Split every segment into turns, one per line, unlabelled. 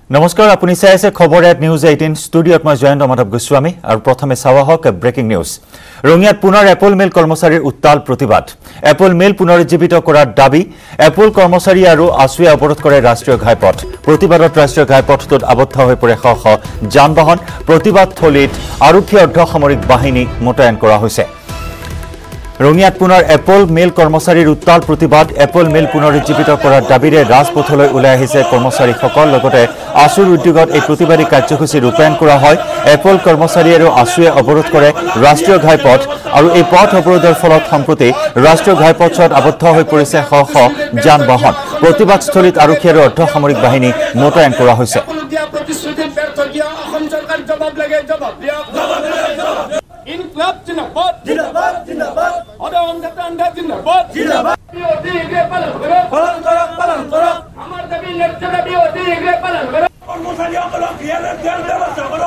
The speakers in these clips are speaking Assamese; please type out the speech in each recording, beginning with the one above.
নমস্কাৰ আপুনি চাই আছে খবৰ এট নিউজ 18 ষ্টুডিঅত মই জয়ন্ত মাধৱ গোস্বামী আৰু প্ৰথমে চাওয়া হক ব্ৰেকিং নিউজ ৰঙিয়াত পুনৰ এপল মিল কৰ্মচাৰীৰ উত্তাল প্ৰতিবাদ এপল মিল পুনৰুজ্জীৱিত কৰাৰ দাবী এপল কৰ্মচাৰী আৰু আছুৱে অৱৰোধ কৰে ৰাষ্ট্ৰীয় ঘাইপথ প্ৰতিবাদত ৰাষ্ট্ৰীয় ঘাইপথটোত আবদ্ধ হৈ পৰে শ শ যান-বাহন প্ৰতিবাদ থলীত আৰক্ষী অৰ্ধসামৰিক বাহিনী মোতায়েন কৰা হৈছে ৰঙিয়াত পুনৰ এপল মিল কৰ্মচাৰীৰ উত্তাল প্ৰতিবাদ এপল মিল পুনৰুজ্জীৱিত কৰাৰ দাবীৰে ৰাজপথলৈ ওলাই আহিছে কৰ্মচাৰীসকল লগতে আছুৰ উদ্যোগত এই প্ৰতিবাদী কাৰ্যসূচী ৰূপায়ণ কৰা হয় এপল কৰ্মচাৰী আৰু আছুৱে অৱৰোধ কৰে ৰাষ্ট্ৰীয় ঘাইপথ আৰু এই পথ অৱৰোধৰ ফলত সম্প্ৰতি ৰাষ্ট্ৰীয় ঘাইপথত আবদ্ধ হৈ পৰিছে শ শ যান-বাহন প্ৰতিবাদস্থলীত আৰক্ষী আৰু অৰ্ধসামৰিক বাহিনী মোতায়েন কৰা হৈছে
ইনকলাব জিন্দাবাদ জিন্দাবাদ জিন্দাবাদ অদম জাতান্ডা জিন্দাবাদ জিন্দাবাদ বিওটি ইগরে পালন করো আমার দাবি লেখতে বিওটি ইগরে পালন করো কর্মচারী সকল বিয়ারের ব্যবস্থা করো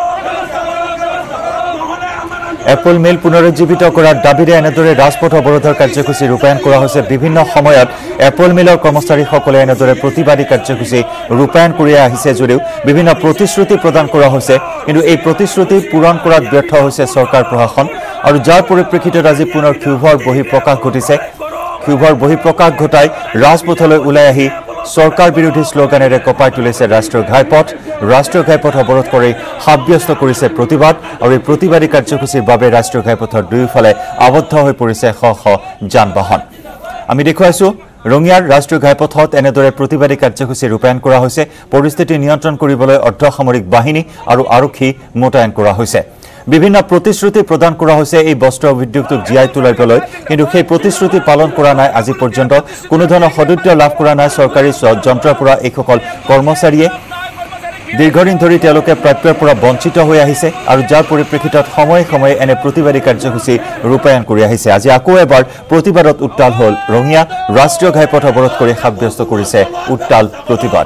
এপল মিল পুনৰুজ্জীৱিত কৰাৰ দাবীৰে এনেদৰে ৰাজপথ অৱৰোধৰ কাৰ্যসূচী ৰূপায়ণ কৰা হৈছে বিভিন্ন সময়ত এপল মিলৰ কৰ্মচাৰীসকলে এনেদৰে প্ৰতিবাদী কাৰ্যসূচী ৰূপায়ণ কৰি আহিছে যদিও বিভিন্ন প্ৰতিশ্ৰুতি প্ৰদান কৰা হৈছে কিন্তু এই প্ৰতিশ্ৰুতি পূৰণ কৰাত ব্যৰ্থ হৈছে চৰকাৰ প্ৰশাসন আৰু যাৰ পৰিপ্ৰেক্ষিতত আজি পুনৰ ক্ষোভৰ বহিঃপ্ৰকাশ ঘটিছে ক্ষোভৰ বহিঃপ্ৰকাশ ঘটাই ৰাজপথলৈ ওলাই আহি সরকার বিরোধী স্লোগানেৰে কপাই তুলিছে ৰাষ্ট্ৰীয় ঘাইপথ অৱৰোধ কৰি সাব্যস্ত কৰিছে প্ৰতিবাদ আৰু এই প্ৰতিবাদী কাৰ্যসূচীৰ বাবে ৰাষ্ট্ৰীয় ঘাইপথৰ দুয়োফালে আবদ্ধ হৈ পৰিছে শ শ যান-বাহন আমি দেখুৱাইছো ৰঙিয়াৰ ৰাষ্ট্ৰীয় ঘাইপথত এনেদৰে প্ৰতিবাদী কাৰ্যসূচী ৰূপায়ণ কৰা হৈছে পৰিস্থিতি নিয়ন্ত্ৰণ কৰিবলৈ অৰ্ধসামৰিক বাহিনী আৰু আৰক্ষী মোতায়েন কৰা হৈছে বিভিন্ন প্ৰতিশ্ৰুতি প্ৰদান কৰা হৈছে এই বস্ত্ৰ উদ্যোগটোক জিয়াই তুলিবলৈ কিন্তু সেই প্ৰতিশ্ৰুতি পালন কৰা নাই আজি পৰ্যন্ত কোনো ধৰণৰ সদুত্য লাভ কৰা নাই চৰকাৰী যন্ত্ৰৰ পৰা এইসকল কৰ্মচাৰীয়ে দীৰ্ঘদিন ধৰি তেওঁলোকে প্ৰাপ্যৰ পৰা বঞ্চিত হৈ আহিছে আৰু যাৰ পৰিপ্ৰেক্ষিতত সময়ে সময়ে এনে প্ৰতিবাদী কাৰ্যসূচী ৰূপায়ণ কৰি আহিছে আজি আকৌ এবাৰ প্ৰতিবাদত উত্তাল হ'ল ৰঙিয়া ৰাষ্ট্ৰীয় ঘাইপথ অৱৰোধ কৰি সাব্যস্ত কৰিছে উত্তাল প্ৰতিবাদ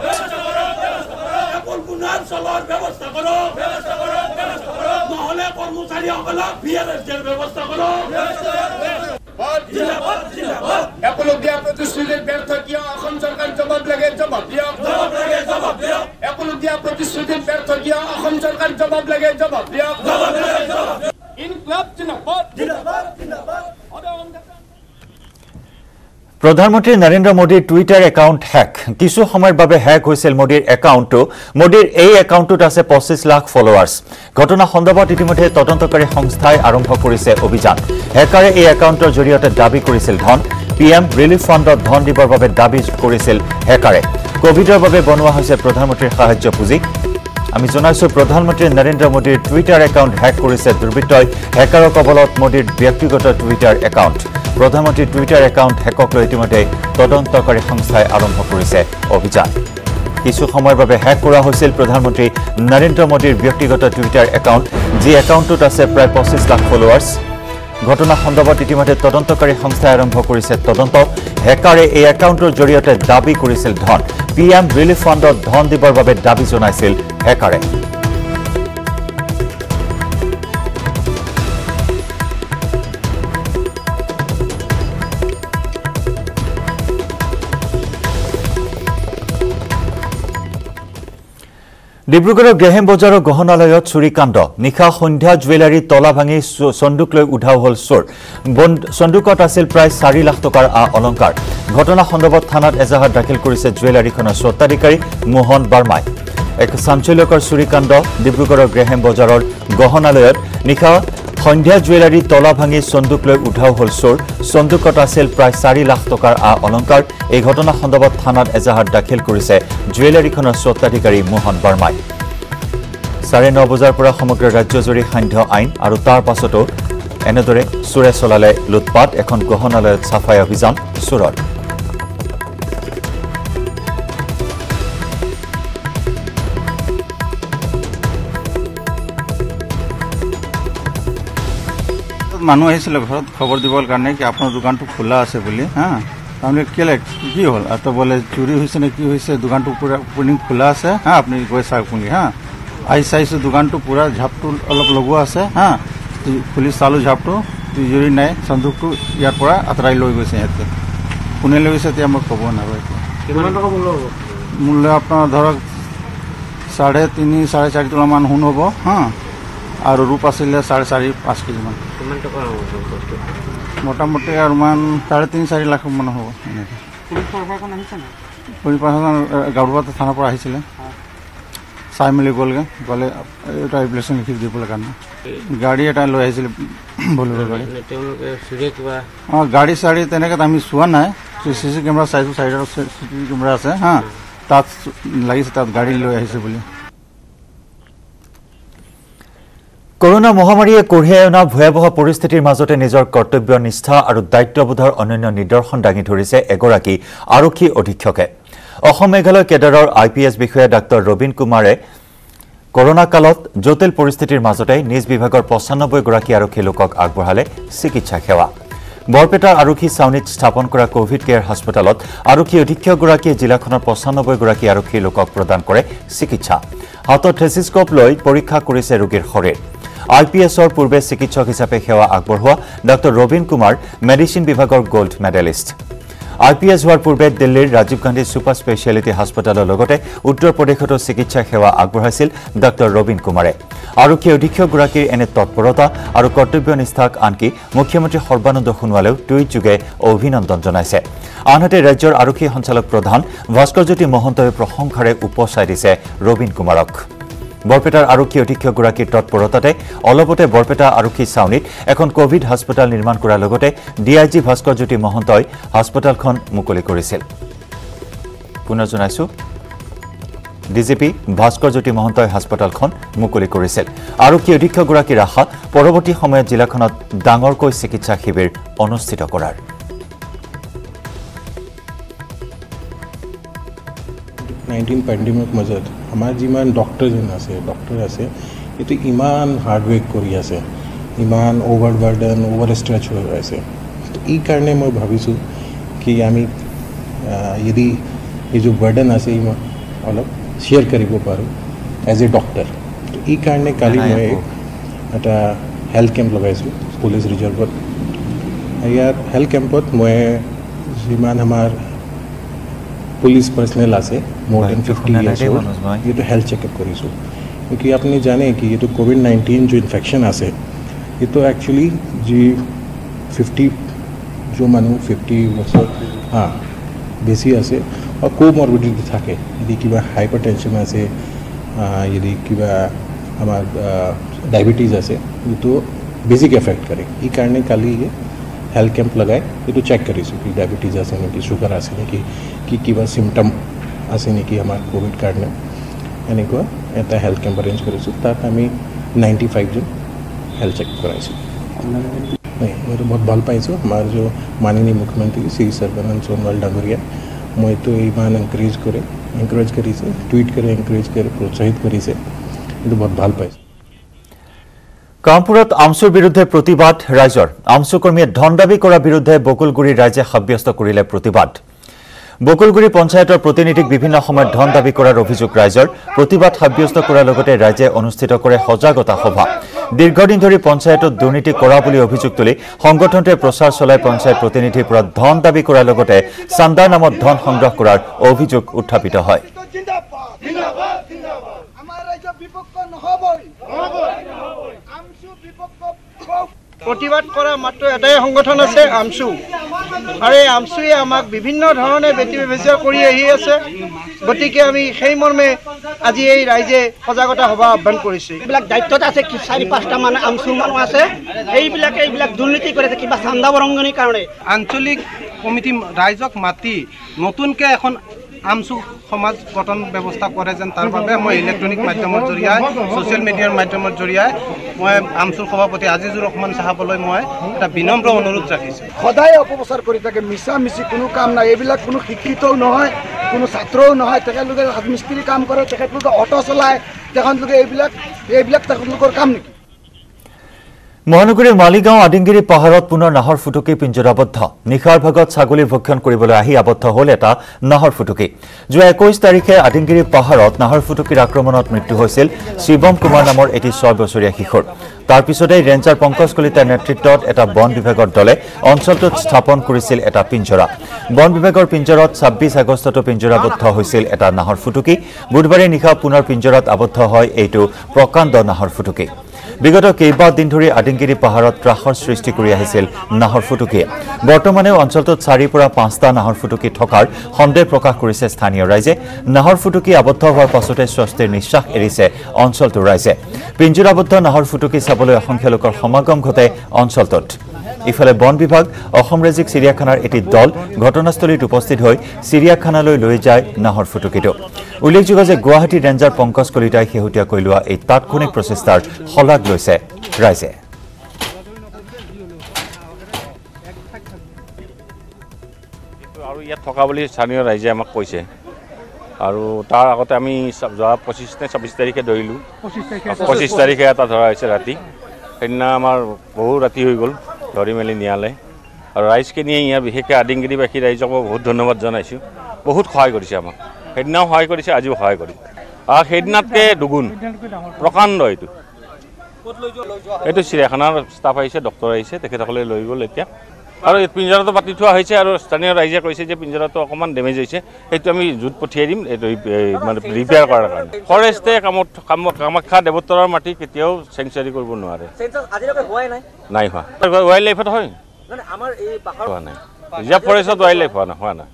প্ৰধানমন্ত্ৰী নৰেন্দ্ৰ মোদীৰ টুইটাৰ একাউণ্ট হ্যাক কিছু সময়ৰ বাবে হ্যাক হৈছিল মোদীৰ একাউণ্টটো মোদীৰ এই একাউণ্টত আছে 25 লাখ ফলোৱাৰ্স ঘটনা সন্দৰ্ভত ইতিমধ্যে তদন্তকাৰী সংস্থাই আৰম্ভ কৰিছে অভিযান হ্যাকাৰে এই একাউণ্টৰ জৰিয়তে দাবী কৰিছিল ধন পিএম ৰিলিফ ফাণ্ডত ধন দিবৰ বাবে দাবী কৰিছিল হ্যাকাৰে কোভিডৰ বাবে বনোৱা হৈছে প্ৰধানমন্ত্ৰীৰ সাহায্য পুঁজি আমি জনাইছো প্ৰধানমন্ত্ৰী নৰেন্দ্ৰ মোদীৰ টুইটাৰ একাউণ্ট হ্যাক কৰিছে দুৰ্বৃত্তই হ্যাকাৰৰ কবলত মোদীৰ ব্যক্তিগত টুইটাৰ একাউণ্ট প্ৰধানমন্ত্ৰীৰ টুইটাৰ একাউণ্ট হ্যাকক লৈ ইতিমধ্যে তদন্তকাৰী সংস্থাই আৰম্ভ কৰিছে অভিযান কিছু সময়ৰ বাবে হ্যাক কৰা হৈছিল প্ৰধানমন্ত্ৰী নৰেন্দ্ৰ মোদীৰ ব্যক্তিগত টুইটাৰ একাউণ্ট যি একাউণ্টত আছে প্ৰায় 25 লাখ ফলোৱাৰ্স ঘটনা সন্দৰ্ভত ইতিমধ্যে তদন্তকাৰী সংস্থাই আৰম্ভ কৰিছে তদন্ত হ্যাকাৰে এই একাউণ্টৰ জৰিয়তে দাবী কৰিছিল ধন পিএম ৰিলিফ ফাণ্ডত ধন দিবৰ বাবে দাবী জনাইছিল হ্যাকাৰে ডিব্ৰুগড়ৰ গেহেম বজাৰৰ গহনালয়ত চুৰিকাণ্ড নিশা সন্ধ্যা জুৱেলাৰী তলা ভাঙি সন্দুক লৈ উধাও হ'ল চোৰ সন্দুকত আছিল প্ৰায় 4 লাখ টকাৰ অলংকাৰ ঘটনা সন্দৰ্ভত থানাত এজাহাৰ দাখিল কৰিছে জুৱেলাৰীখনৰ স্বত্বাধিকাৰী মোহন বাৰ্মাই এক চাঞ্চল্যকৰ চুৰিকাণ্ড ডিব্ৰুগড়ৰ গেহেম বজাৰৰ গহনালয়ত নিশা সন্ধ্যা জুৱেলাৰী তলা ভাঙি সন্দুক লৈ উধাও হ'ল চোৰ সন্দুকত আছিল প্ৰায় 4 লাখ টকাৰ অলংকাৰ এই ঘটনা সন্দৰ্ভত থানাত এজাহাৰ দাখিল কৰিছে জুৱেলাৰীখনৰ স্বত্বাধিকাৰী মোহন বাৰ্মাই 9:30 বজাৰ পৰা সমগ্ৰ ৰাজ্যজুৰি সান্ধ্য আইন আৰু তাৰ পাছতো এনেদৰে চোৰে চলালে লুটপাট এখন গহনালয়ত সাফাই অভিযান চোৰৰ
মানুহ আহিছিল ঘৰত খবৰ দিবৰ কাৰণে কি আপোনাৰ দোকানটো খোলা আছে বুলি হা তাহলে কেলে কি হল আর তো বলে চুরি হয়েছে না কি হয়েছে দোকানটো পুরা ওপেনিং খোলা আছে হা আপনি গৈ চাকুনি হা আই চাইছো দোকানটো পুরা ঝাপটো অলপ লগোৱা আছে হা খুলি চালু ঝাপটো তিজুৰি নাই সন্দুকটো ইয়াৰ পৰা আতৰাই লৈ গৈছে হেতে কোনে লৈ গৈছে তে মই ক'ব নাপাই কিমান টকা মূল্য হ'ব মূল্য আপোনাৰ ধৰক 3.5 4.5 তোলা মান সোণ হ'ব হা আৰু ৰূপ আছিলে 4.5 কেজি মান
কিমান টকা হ'ব বস্তু
মোটামুটি আৰু মান 3.5 লাখ মান হ'ব পুলিচ প্ৰশাসন গাঁওবাটা থানাৰ পৰা আহিছিলে চাই মেলি গ'লগৈ গ'লে এটা এপ্লিকেশ্যন লিখি দিবলৈ কাৰণে গাড়ী এটা লৈ আহিছিলে বলেৰ' গাড়ী
তেওঁলোকে চুৰিয়ে কিবা
গাড়ী চাড়ী তেনেকৈ আমি চোৱা নাই CC কেমেৰা চাইছোঁ চাইডত CCTV কেমেৰা আছে হা তাত লাগিছে তাত গাড়ী লৈ আহিছে বুলি
কৰোনা মহামাৰীয়ে কঢ়িয়াই অনা ভয়াৱহ পৰিস্থিতিৰ মাজতে নিজৰ কৰ্তব্য নিষ্ঠা আৰু দায়িত্ববোধৰ অনন্য নিদৰ্শন দাঙি ধৰিছে এগৰাকী আৰক্ষী অধীক্ষকে অসম মেঘালয় কেডাৰৰ IPS বিষয়া ডাক্তৰ ৰবীন কুমাৰে কৰোনা কালত জটিল পৰিস্থিতিৰ মাজতে নিজ বিভাগৰ 95 গৰাকী আৰক্ষী লোকক আগবঢ়ালে চিকিৎসা সেৱা বৰপেটাৰ আৰক্ষী ছাউনীত স্থাপন কৰা কোভিড কেয়াৰ হাস্পতালত আৰক্ষী অধীক্ষকগৰাকীয়ে জিলাখনৰ 95 গৰাকী আৰক্ষী লোকক প্ৰদান কৰে চিকিৎসা হাতত থেচিস্কোপ লৈ পৰীক্ষা কৰিছে ৰোগীৰ শৰীৰ IPSৰ পূৰ্বে চিকিৎসক হিচাপে সেৱা আগবঢ়োৱা ডাক্তৰ ৰবীন কুমাৰ মেডিচিন বিভাগৰ গোল্ড মেডেলিষ্ট IPS হোৱাৰ পূৰ্বে দিল্লীৰ ৰাজীৱ গান্ধী ছুপাৰ স্পেচিয়েলিটি হাস্পতালৰ লগতে উত্তৰ প্ৰদেশতো চিকিৎসা সেৱা আগবঢ়াইছিল ডাক্তৰ ৰবীন কুমাৰে আৰক্ষী অধীক্ষকগৰাকীৰ এনে তৎপৰতা আৰু কৰ্তব্য নিষ্ঠাক আনকি মুখ্যমন্ত্ৰী সৰ্বানন্দ সোণোৱালেও টুইট যোগে অভিনন্দন জনাইছে আনহাতে ৰাজ্যৰ আৰক্ষী সঞ্চালক প্ৰধান ভাস্কৰজ্যোতি মহন্তই প্ৰশংসাৰে উপচাই দিছে ৰবীন কুমাৰক বৰপেটাৰ আৰক্ষী অধীক্ষকগৰাকীৰ তৎপৰতাতে অলপতে বৰপেটা আৰক্ষী ছাউনীত এখন কোভিড হাস্পতাল নিৰ্মাণ কৰাৰ লগতে DIG ভাস্কৰজ্যোতি মহন্তই হাস্পতালখন মুকলি কৰিছিল পুনৰ জনাইছো DGP ভাস্কৰজ্যোতি মহন্তই হাস্পতালখন মুকলি কৰিছিল আৰক্ষী অধীক্ষকগৰাকীৰ আশা পৰৱৰ্তী সময়ত জিলাখনত ডাঙৰকৈ চিকিৎসা শিবিৰ অনুষ্ঠিত কৰাৰ
পেণ্ডেমিক মাজত আমাৰ যিমান ডক্টৰ আছে এইটো ইমান হাৰ্ড ৱৰ্ক কৰি আছে ইমান অভাৰবাৰ্ডেন অভাৰ ষ্ট্ৰেচ হৈ আছে তো এই কাৰণে মই ভাবিছোঁ কি আমি যদি এই যে বাৰ্ডেন আছে ইমান অলপ শ্বেয়াৰ কৰিব পাৰোঁ এজ এ ডক্টৰ তো এই কাৰণে কালি মই এটা হেল্থ কেম্প লগাইছোঁ পুলিচ ৰিজাৰ্ভত ইয়াত হেল্থ কেম্পত মই যিমান আমাৰ পুলিচ পাৰ্চনেল আছে more than 50 years old ये तो हेल्थ चेकअप करीसु क्योंकि आपने जाने कि ये तो कोविड-19 जो इन्फेक्शन आसे ये तो एक्चुअली जी 50 जो मानु 50 बছৰ हाँ बेसी आसे और कोमॉर्बिडिटी থাকে यदि কিবা हाइपरटेंशन আছে यदि কিবা हमार डायबिटीज আছে ये तो बेसिक इफेक्ट करे ई कारण काली ये हेल्थ कैंप लगाए ये तो चेक करीसु कि डायबिटीज আছে নেকি সুগার আছে নেকি কি কিবা সিম্পটম আছে নেকি আমাৰ কোভিড কাৰণে এনেকুৱা এটা হেল্থ কেম্প এৰেঞ্জ কৰিছোঁ তাত আমি 95 জন হেল্থ চেক কৰাইছোঁ মই বহুত ভাল পাইছোঁ আমাৰ যে মাননীয় মুখ্যমন্ত্ৰী শ্ৰী সৰ্বানন্দ সোণোৱাল ডাঙৰীয়া মইতো ইমান এনকাৰেজ কৰিছে টুইট কৰি এনকাৰেজ কৰি প্ৰোৎসাহিত কৰিছে এইটো বহুত ভাল পাইছোঁ
কামপুৰত আমচুৰ বিৰুদ্ধে প্ৰতিবাদ ৰাইজৰ আমচু কৰ্মীয়ে ধন দাবী কৰাৰ বিৰুদ্ধে বকুলগুৰি ৰাইজে সাব্যস্ত কৰিলে প্ৰতিবাদ বকুলগুৰি পঞ্চায়তৰ প্ৰতিনিধিক বিভিন্ন সময়ত ধন দাবী কৰাৰ অভিযোগ ৰাইজৰ প্ৰতিবাদ সাব্যস্ত কৰাৰ লগতে ৰাইজে অনুষ্ঠিত কৰে সজাগতা সভা দীৰ্ঘদিন ধৰি পঞ্চায়তত দুৰ্নীতি কৰা বুলি অভিযোগ তুলি সংগঠনটোৱে প্ৰচাৰ চলাই পঞ্চায়ত প্ৰতিনিধিৰ পৰা ধন দাবী কৰাৰ লগতে চান্দাৰ নামত ধন সংগ্ৰহ কৰাৰ অভিযোগ উত্থাপিত হয়
प्रतिबाद करा मात्र एटाई संगठन आछे आमसु और এই আমসুয়ে আমাক বিভিন্ন ধৰণে ব্যতিব্যস্ত কৰি আহি আছে গতিকে আমি সেই মৰ্মে আজি এই ৰাইজে সজাগতা সভা আহ্বান কৰিছে এইবিলাক দায়িত্বত আছে কি 4-5টা মান আমসু মানুহ আছে এইবিলাক দুৰ্নীতি কৰে কিবা চান্দা বৰংগনিৰ কাৰণে
আঞ্চলিক কমিটি ৰাইজক মাতি নতুনকে এখন আমসু সমাজ গঠন ব্যৱস্থা কৰে যেন তাৰ বাবে মই ইলেক্ট্ৰনিক মাধ্যমৰ জৰিয়তে সোশ্যাল মিডিয়াৰ মাধ্যমৰ জৰিয়তে মই আমসুৰ সভাপতি আজিজুৰ ৰহমান সাহাবলৈ মই এটা বিনম্ৰ অনুৰোধ ৰাখিছোঁ
সদায় অপপ্ৰচাৰ কৰি থাকে মিছা মিছি কোনো কাম নাই এইবিলাক কোনো শিক্ষিতও নহয় কোনো ছাত্ৰও নহয় তেখেতলোকে ৰাজমিস্ত্ৰী কাম কৰে তেখেতলোকে অটো চলায় তেখেতলোকে এইবিলাক তেখেতলোকৰ কাম নেকি মহানগৰীৰ মালিগাঁও আদিংগিৰি পাহাৰত পুনৰ নাহৰ ফুটুকি পিঞ্জৰাবদ্ধ নিশাৰ ভাগত ছাগলী ভক্ষণ কৰিবলৈ আহি আবদ্ধ হ'ল এটা নাহৰ ফুটুকি যোৱা 21 তাৰিখে আদিংগিৰি পাহাৰত নাহৰ ফুটুকিৰ আক্ৰমণত মৃত্যু হৈছিল শিৱম কুমাৰ নামৰ এটি 6 বছৰীয়া শিশুৰ
তাৰ পিছতেই ৰেঞ্জাৰ পংকজ কলিতাৰ নেতৃত্বত এটা বন বিভাগৰ দলে অঞ্চলটোত স্থাপন কৰিছিল এটা পিঞ্জৰা বন বিভাগৰ পিঞ্জৰাত 26 আগষ্টতো পিঞ্জৰাবদ্ধ হৈছিল এটা নাহৰ ফুটুকি বুধবাৰে নিশা পুনৰ পিঞ্জৰাত আবদ্ধ হয় এইটো প্ৰকাণ্ড নাহৰ ফুটুকি বিগত কেইবাদিন ধৰি আদিংগিৰি পাহাৰত ত্ৰাসৰ সৃষ্টি কৰি আহিছিল নাহৰ ফুটুকিয়ে বৰ্তমানেও অঞ্চলটোত 4 পৰা 5টা নাহৰ ফুটুকি থকাৰ সন্দেহ প্ৰকাশ কৰিছে স্থানীয় ৰাইজে নাহৰ ফুটুকি আবদ্ধ হোৱাৰ পাছতে স্বস্তিৰ নিশ্বাস এৰিছে অঞ্চলটোৰ ৰাইজে পিঞ্জৰাবদ্ধ নাহৰ ফুটুকি চাবলৈ অসংখ্য লোকৰ সমাগম ঘটে অঞ্চলটোত ইফালে বন বিভাগ অসম ৰাজ্যিক চিৰিয়াখানাৰ এটি দল ঘটনাস্থলীত উপস্থিত হৈ চিৰিয়াখানালৈ লৈ যায় নাহৰ ফুটুকিটো উল্লেখযোগ্য যে গুৱাহাটী ৰেঞ্জাৰ পংকজ কলিতাই শেহতীয়াকৈ লোৱা এই তাৎক্ষণিক প্ৰচেষ্টাৰ শলাগ লৈছে ৰাইজে
আৰু ইয়াত থকা বুলি স্থানীয় ৰাইজে আমাক কৈছে আৰু তাৰ আগতে আমি যোৱা 25 নে 26 তাৰিখে ধৰিলোঁ 25 তাৰিখে এটা ধৰা হৈছে ৰাতি সেইদিনা আমাৰ বহু ৰাতি হৈ গ'ল ধৰি মেলি নিয়ালে আৰু ৰাইজখিনিয়ে ইয়াৰ বিশেষকৈ আদিংগিৰিবাসী ৰাইজক বহুত ধন্যবাদ জনাইছোঁ বহুত সহায় কৰিছে আমাক সেইদিনাও সহায় কৰিছে আজিও সহায় কৰিছে আৰু সেইদিনাতকৈ দুগুণ প্ৰকাণ্ড এইটো চিৰিয়াখানাৰ ষ্টাফ আহিছে ডক্টৰ আহিছে তেখেতসকলে লৈ গ'ল এতিয়া আৰু এই পিঞ্জৰাটো পাতি থোৱা হৈছে আৰু স্থানীয় ৰাইজে কৈছে যে পিঞ্জৰাটো অকণমান ডেমেজ হৈছে সেইটো আমি জুত পঠিয়াই দিম এইটো মানে ৰিপেয়াৰ কৰাৰ কাৰণে ফৰেষ্টে কামাখ্যা দেৱোত্তৰৰ মাটি কেতিয়াও চেংচুৱাৰী কৰিব নোৱাৰে নাই হোৱা ৱাইল্ড লাইফত হয় হোৱা নাই ৰিজাৰ্ভ ফৰেষ্টত ৱাইল্ড লাইফ হোৱা নাই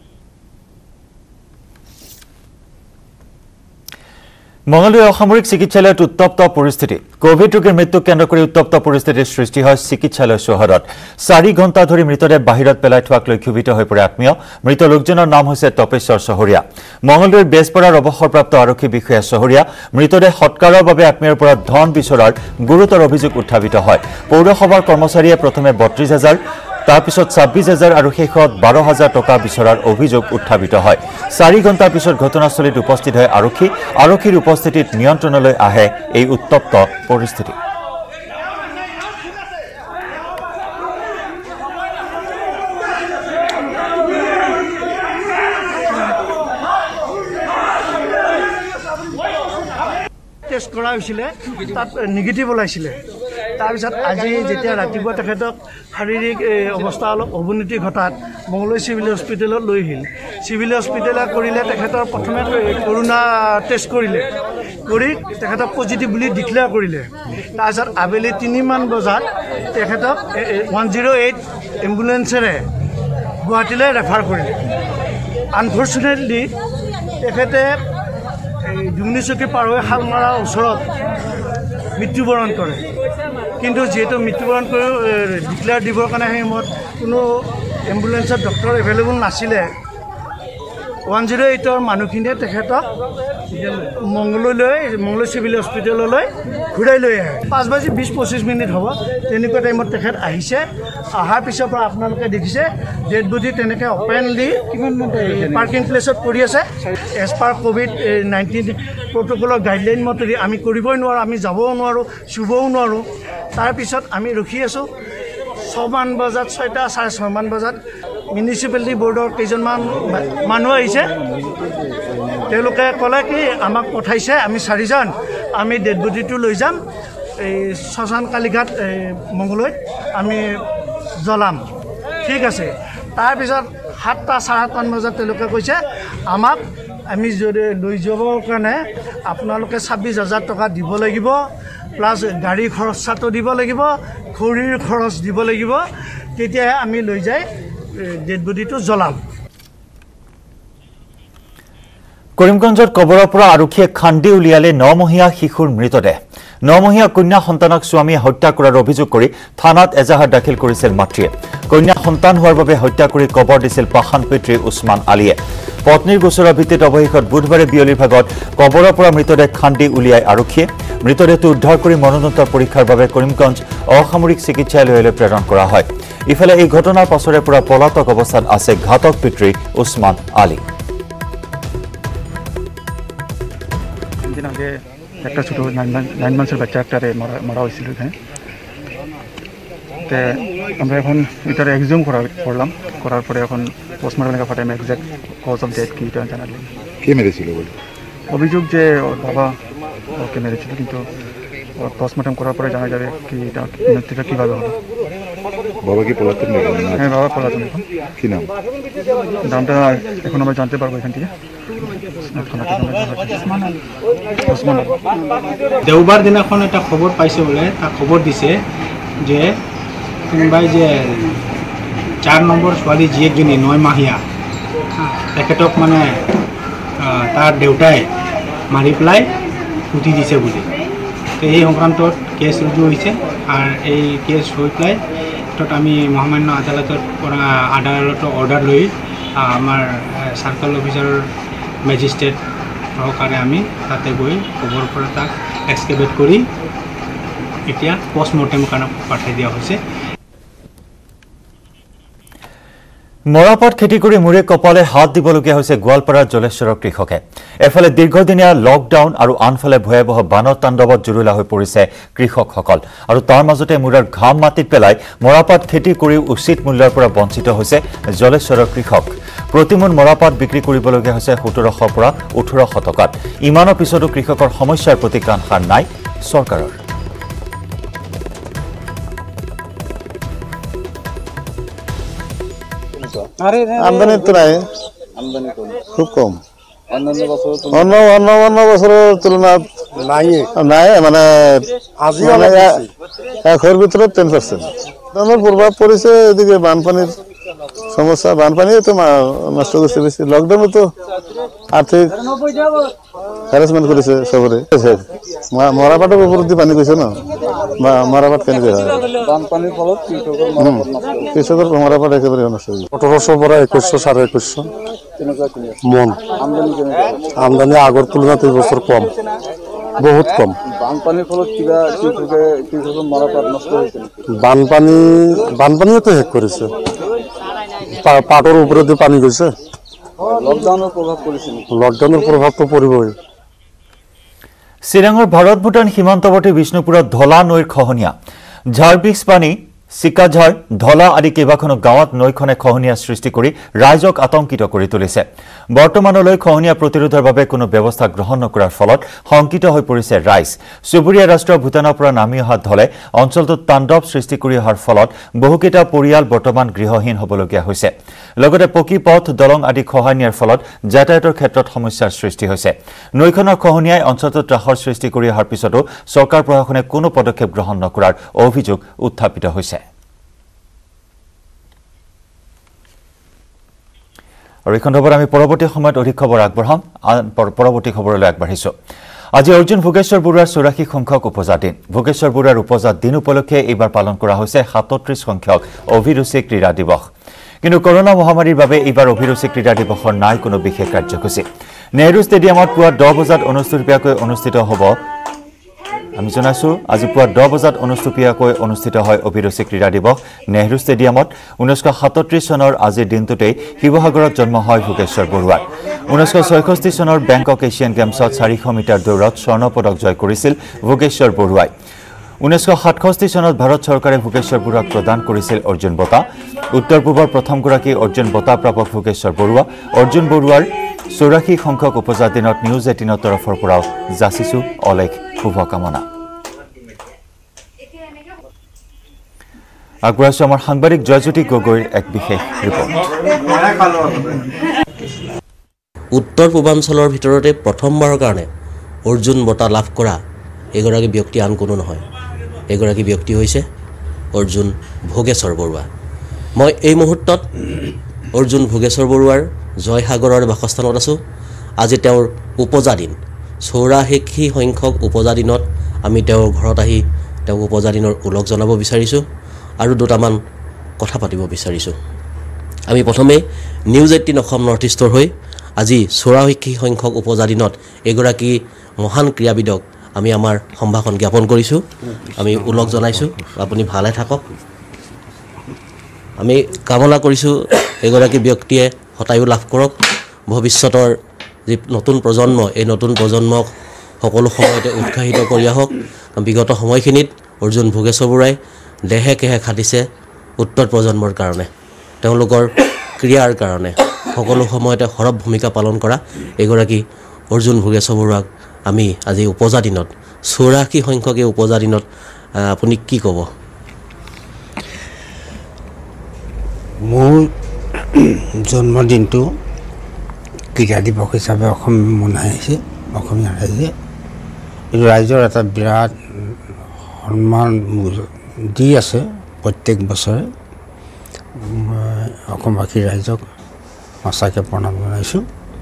মঙলদৈ অসামৰিক চিকিৎসালয়ত উত্তপ্ত পৰিস্থিতি কোভিড ৰোগীৰ মৃত্যুক কেন্দ্ৰ কৰি উত্তপ্ত পৰিস্থিতিৰ সৃষ্টি হয় চিকিৎসালয় চৌহদত 4 ঘণ্টা ধৰি মৃতদেহ বাহিৰত পেলাই থোৱাক লৈ ক্ষোভিত হৈ পৰে আত্মীয় মৃত লোকজনৰ নাম হৈছে তপেশ্বৰ চহৰীয়া মঙলদৈৰ বেজপাৰাৰ অৱসৰপ্ৰাপ্ত আৰক্ষী বিষয়া চহৰীয়া মৃতদেহ সৎকাৰৰ বাবে আত্মীয়ৰ পৰা ধন বিচৰাৰ গুৰুতৰ অভিযোগ উত্থাপিত হয় পৌৰসভাৰ কৰ্মচাৰীয়ে প্ৰথমে ৩২,০০০ তাৰপিছত ২৬,০০০ আৰু শেষত ১২,০০০ টকা বিচৰাৰ অভিযোগ উত্থাপিত হয় 4 ঘণ্টাৰ পিছত ঘটনাস্থলীত উপস্থিত হয় আৰক্ষীৰ উপস্থিতিত নিয়ন্ত্ৰণলৈ আহে এই উত্তপ্ত পৰিস্থিতি
টেষ্ট কৰা হৈছিলে তাত নিগেটিভ ওলাইছিলে তাৰপিছত আজি যেতিয়া ৰাতিপুৱা তেখেতক শাৰীৰিক অৱস্থা অলপ অৱনতি ঘটাত মঙলদৈ চিভিল হস্পিটেলত লৈ আহিল চিভিল হস্পিটেলত কৰিলে তেখেতৰ প্ৰথমে কৰোণা টেষ্ট কৰিলে কৰি তেখেতক পজিটিভ বুলি ডিক্লেয়াৰ কৰিলে তাৰপিছত আবেলি 3 মান বজাত তেখেতক 108 এম্বুলেঞ্চেৰে গুৱাহাটীলৈ ৰেফাৰ কৰিলে আনফৰ্চুনেটলি তেখেতে ডুমনি চকী পাৰ হৈ শালমাৰাৰ ওচৰত মৃত্যুবৰণ কৰে কিন্তু যেহেতু মৃত্যুবৰণ কৰি ডিক্লেয়াৰ দিবৰ কাৰণে সেই সময়ত কোনো এম্বুলেঞ্চত ডক্টৰ এভেইলেবল নাছিলে 108ৰ মানুহখিনিয়ে তেখেতক মঙলদৈ চিভিল হস্পিটেললৈ ঘূৰাই লৈ আহে 5:20-25 হ'ব তেনেকুৱা টাইমত তেখেত আহিছে অহাৰ পিছৰ পৰা আপোনালোকে দেখিছে ডেড বডি তেনেকৈ অপেনলি পাৰ্কিং প্লেচত পৰি আছে এজ পাৰ COVID-19 প্ৰট'কলৰ গাইডলাইন মতে আমি কৰিবই নোৱাৰোঁ আমি যাবও নোৱাৰোঁ চুবও নোৱাৰোঁ তাৰপিছত আমি ৰখি আছোঁ 6 মান বজাত 6টা 6:30 মান বজাত মিউনিচিপালিটি বৰ্ডৰ কেইজনমান মানুহ আহিছে তেওঁলোকে ক'লে কি আমাক পঠাইছে আমি 4জন আমি ডেড বডিটো লৈ যাম এই শ্মশান কালীঘাট মঙলদৈত আমি জ্বলাম ঠিক আছে তাৰপিছত 7টা 7:30 বজাত তেওঁলোকে কৈছে আমাক আমি যদি লৈ যাবৰ কাৰণে আপোনালোকে 26,000 টকা দিব লাগিব প্লাছ গাড়ী খৰচাটো দিব লাগিব খৰিৰ খৰচ দিব লাগিব তেতিয়াহে আমি লৈ যাই ডেড বডিটো জ্বলাম
কৰিমগঞ্জত কবৰৰ পৰা আৰক্ষীয়ে খান্দি উলিয়ালে 9মহীয়া শিশুৰ মৃতদেহ 9মহীয়া কন্যা সন্তানক স্বামীয়ে হত্যা কৰাৰ অভিযোগ কৰি থানাত এজাহাৰ দাখিল কৰিছিল মাতৃয়ে কন্যা সন্তান হোৱাৰ বাবে হত্যা কৰি কবৰ দিছিল পাখান পিতৃ উছমান আলীয়ে পত্নীৰ গোচৰৰ ভিত্তিত অৱশেষত বুধবাৰে বিয়লিৰ ভাগত কবৰৰ পৰা মৃতদেহ খান্দি উলিয়াই আৰক্ষীয়ে মৃতদেহটো উদ্ধাৰ কৰি মৰণোত্তৰ পৰীক্ষাৰ বাবে কৰিমগঞ্জ অসামৰিক চিকিৎসালয়লৈ প্ৰেৰণ কৰা হয় ইফালে এই ঘটনাৰ পাছৰে পৰা পলাতক অৱস্থাত আছে ঘাতক পিতৃ উছমান আলী
আগে একটা ছোটো 9 মাসের বাচ্চা একটারে মারা হয়েছিল এখানে তো আমরা এখন এটার এক্সাম করলাম করার পরে এখন পোস্টমর্টম লেখা পাঠাই এক্সাক্ট কজ অফ ডেথ কি জানালাম
কে মেরেছিল বলে
অভিযোগ যে ওর বাবা ওকে মেরেছিল কিন্তু পোস্টমর্টম করার পরে জানা যাবে কি এটা মৃত্যুটা কীভাবে হবে।
বাবা কি পলাতক নেই?
হ্যাঁ, বাবা পলাতক।
কি নাম?
নামটা এখন আমরা জানতে পারবো এখান থেকে।
দেওবাৰ দিনাখন এটা খবৰ পাইছে বোলে, তাক খবৰ দিছে যে কোনোবাই যে 4 নম্বৰ ছোৱালী জীয়েকজনী 9 মাহীয়া তেখেতক মানে তাৰ দেউতাই মাৰি পেলাই পুতি দিছে বুলি। তো এই সংক্ৰান্তত কেছ ৰুজু হৈছে আৰু এই কেছ হৈ পেলাই আমি মহামান্য আদালতৰ অৰ্ডাৰ লৈ আমাৰ চাৰ্কল অফিচাৰৰ মেজিষ্ট্ৰেট সহকাৰে আমি তাতে গৈ খবৰ পৰা তাক এক্সকেভেট কৰি এতিয়া পষ্টমৰ্টেম কাৰণে পঠাই দিয়া হৈছে।
মৰাপাট খেতি কৰি মূৰে কপালে হাত দিবলগীয়া হৈছে গোৱালপাৰাৰ জলেশ্বৰৰ কৃষকে। এফালে দীৰ্ঘদিনীয়া লকডাউন আৰু আনফালে ভয়াৱহ বানৰ তাণ্ডৱত জুৰুলা হৈ পৰিছে কৃষকসকল আৰু তাৰ মাজতে মূৰৰ ঘাম মাটিত পেলাই মৰাপাট খেতি কৰি উচিত মূল্যৰ পৰা বঞ্চিত হৈছে জলেশ্বৰৰ কৃষক। প্ৰতিমোন মৰাপাট বিক্ৰী কৰিবলগীয়া হৈছে 1700 পৰা 1800 টকাত। ইমানৰ পিছতো কৃষকৰ সমস্যাৰ প্ৰতি কাণ সাৰ নাই চৰকাৰৰ।
আমদানি তো নাই, খুব কম। অন্য বছরের তুলনাত নাই, মানে 100-র ভিতরে 10%। প্রভাব পড়েছে এদিকে বানপানির সমস্যা, বানপানি তো নষ্ট করছে বেশি। লকডাউনে তো আর্থিক হ্যারাসমেন্ট করেছে সবরে। মরাপাটের উপর দিয়ে পানি গৈছে না, মরাপাট কেনেকে হয় বানপানির ফলত কৃষকের মরাপাট একেবারে নষ্ট হয়ে 1800 পৰা 2100 2150 মন আমদানি আগৰ তুলনাত এই বছৰ কম, বহুত কম। বানপানির ফলত কিবা কৃষকের মরাপাট নষ্ট হয়েছে। বানপানিও তো শেষ করেছে, পাটৰ উপরে দিয়ে পানি গৈছে। লকডাউনের প্রভাব পড়েছে, লকডাউনের প্রভাব তো পড়বই।
চিৰাঙৰ ভাৰত ভূটান সীমান্তৱৰ্তী বিষ্ণুপুৰত ধলা নৈৰ খহনীয়া, ঝাৰবিক্স পানী, চিকাঝাৰ, ধলা আদি কেইবাখনো গাঁৱত নৈখনে খহনীয়া সৃষ্টি কৰি ৰাইজক আতংকিত কৰি তুলিছে। বৰ্তমানলৈ খহনীয়া প্ৰতিৰোধৰ বাবে কোনো ব্যৱস্থা গ্ৰহণ নকৰাৰ ফলত শংকিত হৈ পৰিছে ৰাইজ। চুবুৰীয়া ৰাষ্ট্ৰ ভূটানৰ পৰা নামি অহা ধলে অঞ্চলটোত তাণ্ডৱ সৃষ্টি কৰি অহাৰ ফলত বহুকেইটা পৰিয়াল বৰ্তমান গৃহহীন হ'বলগীয়া হৈছে। লগতে পকী পথ, দলং আদি খহাই নিয়াৰ ফলত যাতায়াতৰ ক্ষেত্ৰত সমস্যাৰ সৃষ্টি হৈছে। নৈখনৰ খহনীয়াই অঞ্চলটোত ত্ৰাসৰ সৃষ্টি কৰি অহাৰ পিছতো চৰকাৰ প্ৰশাসনে কোনো পদক্ষেপ গ্ৰহণ নকৰাৰ অভিযোগ উত্থাপিত হৈছে। আৰু এই খণ্ডত আমি পৰৱৰ্তী সময়ত অধিক খবৰ আগবঢ়াম। পৰৱৰ্তী খবৰলৈ আগবাঢ়িছো। আজি অৰ্জুন ভোগেশ্বৰ বৰুৱাৰ 84 সংখ্যক উপজা দিন। ভোগেশ্বৰ বৰুৱাৰ উপজা দিন উপলক্ষে এইবাৰ পালন কৰা হৈছে 37 সংখ্যক অভিৰুচি ক্ৰীড়া দিৱস। কিন্তু কৰোনা মহামাৰীৰ বাবে এইবাৰ অভিৰুচি ক্ৰীড়া দিৱসৰ নাই কোনো বিশেষ কাৰ্যসূচী। নেহৰু ষ্টেডিয়ামত পুৱা 10 বজাত অনুষ্ঠিত হ'ব। আমি জনাইছো আজি পুৱা 10 বজাত অনুষ্ঠিত হয় অভিৰুচি ক্ৰীড়া দিৱস নেহৰু ষ্টেডিয়ামত। 1937 চনৰ আজিৰ দিনটোতেই শিৱসাগৰত জন্ম হয় ভোগেশ্বৰ বৰুৱাৰ। 1966 চনৰ বেংকক এছিয়ান গেমছত 400 মিটাৰ দৌৰত স্বৰ্ণ পদক জয় কৰিছিল ভোগেশ্বৰ বৰুৱাই। 1967 চনত ভাৰত চৰকাৰে ভোগেশ্বৰ বৰুৱাক প্ৰদান কৰিছিল অৰ্জুন বঁটা। উত্তৰ পূবৰ প্ৰথমগৰাকী অৰ্জুন বঁটা প্ৰাপক ভোগেশ্বৰ বৰুৱা। অৰ্জুন বৰুৱাৰ 84 সংখ্যক উপজা দিনত নিউজ 18ৰ তৰফৰ পৰাও যাচিছো অলেখ শুভকামনা। আগবঢ়াইছো আমাৰ সাংবাদিক জয়জ্যোতি গগৈৰ এক বিশেষ ৰিপৰ্ট।
উত্তৰ পূৰ্বাঞ্চলৰ ভিতৰতে প্ৰথমবাৰৰ কাৰণে অৰ্জুন বঁটা লাভ কৰা এগৰাকী ব্যক্তি আন কোনো নহয়। এগৰাকী ব্যক্তি হৈছে অৰ্জুন ভোগেশ্বৰ বৰুৱা। মই এই মুহূৰ্তত অৰ্জুন ভোগেশ্বৰ বৰুৱাৰ জয়সাগৰৰ বাসস্থানত আছোঁ। আজি তেওঁৰ উপজা দিন, 84 সংখ্যক উপজা দিনত আমি তেওঁৰ ঘৰত আহি তেওঁক উপজা দিনৰ ওলগ জনাব বিচাৰিছোঁ আৰু দুটামান কথা পাতিব বিচাৰিছোঁ। আমি প্ৰথমে নিউজ 18 অসম নৰ্থ ইষ্টৰ হৈ আজি 84 সংখ্যক উপজা দিনত এগৰাকী মহান ক্ৰীড়াবিদক আমি আমাৰ সম্ভাষণ জ্ঞাপন কৰিছোঁ, আমি ওলগ জনাইছোঁ। আপুনি ভালে থাকক। আমি কামনা কৰিছোঁ এগৰাকী ব্যক্তিয়ে শতায়ু লাভ কৰক। ভৱিষ্যতৰ যি নতুন প্ৰজন্ম, এই নতুন প্ৰজন্মক সকলো সময়তে উৎসাহিত কৰি আহক। বিগত সময়খিনিত অৰ্জুন ভোগেশ্বৰ বৰুৱাই দেহে কেহে খাটিছে উত্তৰ প্ৰজন্মৰ কাৰণে, তেওঁলোকৰ ক্ৰীড়াৰ কাৰণে সকলো সময়তে সৰব ভূমিকা পালন কৰা এগৰাকী অৰ্জুন ভোগেশ্বৰ বৰুৱাক আমি আজি উপজা দিনত 84 সংখ্যকে উপজাতিনত আপুনি কি ক'ব?
মোৰ জন্মদিনটো ক্ৰীড়া দিৱস হিচাপে মনাই আহিছে অসমীয়া ৰাইজে। এইটো ৰাইজৰ এটা বিৰাট সন্মান দি আছে প্ৰত্যেক বছৰে। অসমবাসী ৰাইজক সঁচাকৈ প্ৰণাম জনাইছোঁ।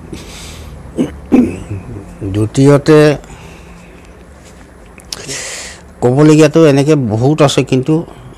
দ্বিতীয়তে ক'বলগীয়াতো এনেকৈ বহুত আছে, কিন্তু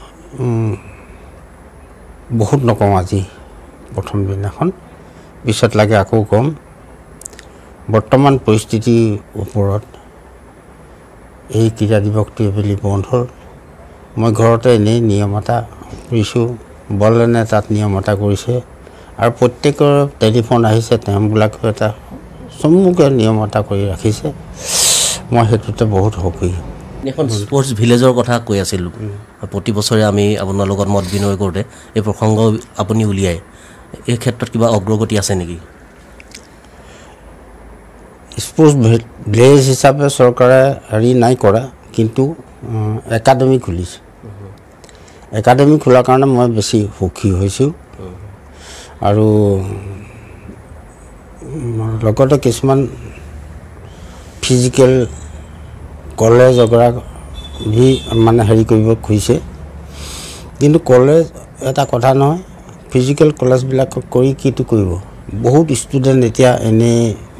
বহুত নকওঁ আজি প্ৰথম দিনাখন, পিছত লাগে আকৌ ক'ম। বৰ্তমান পৰিস্থিতিৰ ওপৰত এই ক্ৰীড়া দিৱসটো বুলি বন্ধ হ'ল। মই ঘৰতে এনেই নিয়ম এটা কৰিছোঁ, বলেনে তাত নিয়ম এটা কৰিছে, আৰু প্ৰত্যেকৰ টেলিফোন আহিছে, তেওঁবিলাকেও এটা চমুকৈ নিয়ম এটা কৰি ৰাখিছে। মই সেইটোতে বহুত সুখী।
এখন স্পৰ্টছ ভিলেজৰ কথা কৈ আছিলোঁ। প্ৰতি বছৰে আমি আপোনাৰ লগত মত বিনিময় কৰোঁতে এই প্ৰসংগ আপুনি উলিয়াই, এই ক্ষেত্ৰত কিবা অগ্ৰগতি আছে নেকি?
স্পৰ্টছ ভিলেজ হিচাপে চৰকাৰে নাই কৰা, কিন্তু একাডেমি খুলিছে। একাডেমি খোলাৰ কাৰণে মই বেছি সুখী হৈছোঁ। আৰু লগতে কিছুমান ফিজিকেল কলেজ এগৰাকী মানে কৰিব খুজিছে, কিন্তু কলেজ এটা কথা নহয়, ফিজিকেল কলেজবিলাক কৰি কিটো কৰিব। বহুত ষ্টুডেণ্ট এতিয়া এনেই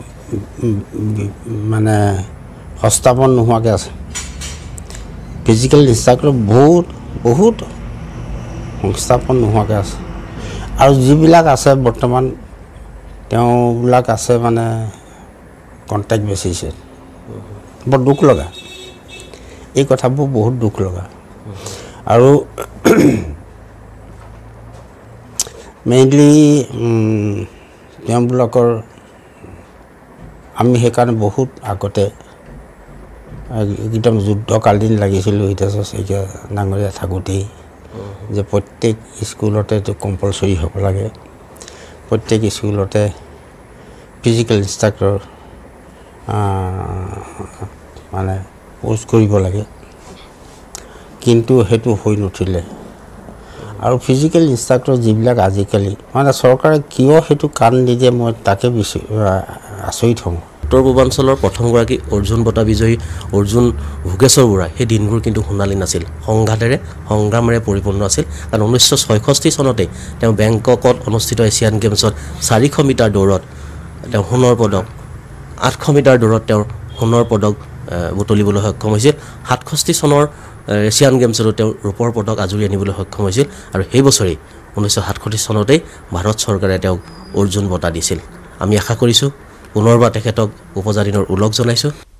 মানে সংস্থাপন নোহোৱাকৈ আছে। ফিজিকেল ইনষ্ট্ৰাক্টৰ বহুত সংস্থাপন নোহোৱাকৈ আছে, আৰু যিবিলাক আছে বৰ্তমান তেওঁবিলাক আছে মানে কণ্টেক্ট বেচিছে। বৰ দুখ লগা এই কথাবোৰ, বহুত দুখ লগা। আৰু মেইনলি তেওঁবিলাকৰ আমি সেইকাৰণে বহুত আগতে একদম যুদ্ধকালীন লাগিছিলোঁ হিতেশ্বৰ শইকীয়া ডাঙৰীয়া থাকোঁতেই, যে প্ৰত্যেক স্কুলতে এইটো কম্পালচৰি হ'ব লাগে, প্ৰত্যেক স্কুলতে ফিজিকেল ইনষ্ট্ৰাক্টৰ মানে প'ষ্ট কৰিব লাগে, কিন্তু সেইটো হৈ নুঠিলে। আৰু ফিজিকেল ইনষ্ট্ৰাক্টৰ যিবিলাক আজিকালি মানে চৰকাৰে কিয় সেইটো কাণ নিদিয়ে, মই তাকে আচৰিত হওঁ।
উত্তৰ পূৰ্বাঞ্চলৰ প্ৰথমগৰাকী অৰ্জুন বঁটা বিজয়ী অৰ্জুন ভোগেশ্বৰ বৰা সেই দিনবোৰ কিন্তু সোণালী নাছিল, সংঘাতেৰে সংগ্ৰামেৰে পৰিপূৰ্ণ আছিল। কাৰণ 1966 চনতেই তেওঁ বেংককত অনুষ্ঠিত এছিয়ান গেমছত 400 মিটাৰ দৌৰত তেওঁ সোণৰ পদক, 800 মিটাৰ দৌৰত তেওঁৰ সোণৰ পদক বুটলিবলৈ সক্ষম হৈছিল। 67 চনৰ এছিয়ান গেমছতো তেওঁ ৰূপৰ পদক আজুৰি আনিবলৈ সক্ষম হৈছিল। আৰু সেই বছৰেই 1967 চনতেই ভাৰত চৰকাৰে তেওঁক অৰ্জুন বঁটা দিছিল। আমি আশা কৰিছোঁ পুনৰবাৰ তেখেতক উপজা দিনৰ ওলগ জনাইছোঁ।